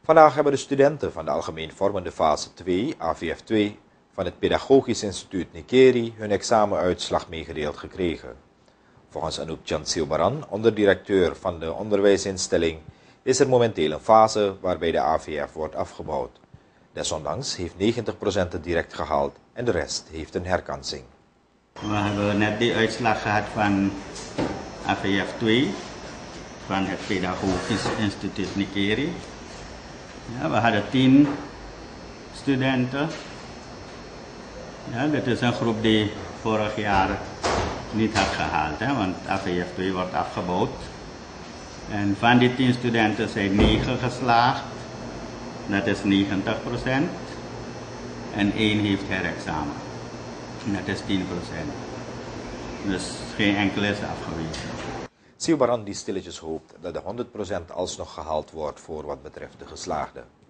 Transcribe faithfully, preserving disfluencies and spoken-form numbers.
Vandaag hebben de studenten van de algemeen vormende fase twee, A V F twee, van het Pedagogisch Instituut Nikeri hun examenuitslag meegedeeld gekregen. Volgens Anoop Chand-Silbaran, onderdirecteur van de onderwijsinstelling, is er momenteel een fase waarbij de A V F wordt afgebouwd. Desondanks heeft negentig procent het direct gehaald en de rest heeft een herkansing. We hebben net die uitslag gehad van A V F twee van het Pedagogisch Instituut Nikeri. Ja, we hadden tien studenten. Ja, dit is een groep die vorig jaar niet had gehaald, hè, want A V F twee wordt afgebouwd. En van die tien studenten zijn negen geslaagd, dat is negentig procent. En één heeft herexamen, dat is tien procent. Dus geen enkele is afgewezen. Silbaran die stilletjes hoopt dat de honderd procent alsnog gehaald wordt voor wat betreft de geslaagden.